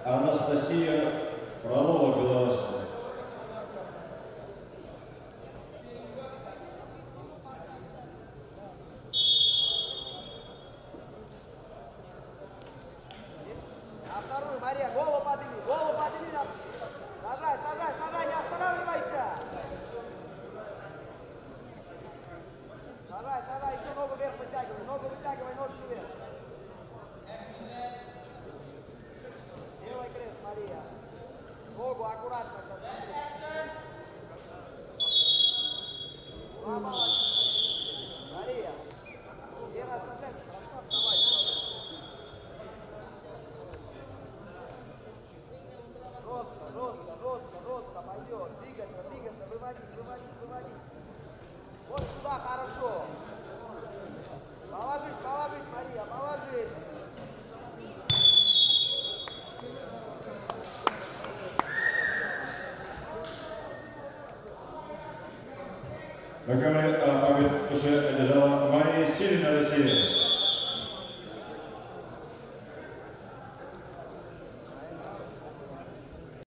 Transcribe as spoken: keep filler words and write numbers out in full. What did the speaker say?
Анастасия Фролова, Беларусь. На вторую, Мария, голову подними, голову подними. Сажай, сажай, сажай, не останавливайся. Сажай, сажай, еще ногу вверх вытягивай, ногу вытягивай, ножку вверх. Делай крест, Мария. Ногу аккуратно сейчас. Ну, молодец. Мария, где оставляйся, хорошо, вставай. Роста, роста, роста, роста, пойдет. Двигаться, двигаться, выводить, выводить, выводить. Вот сюда хорошо. Положить, положить, Мария, положить. На камере а, уже лежала Мария Силина, Россия.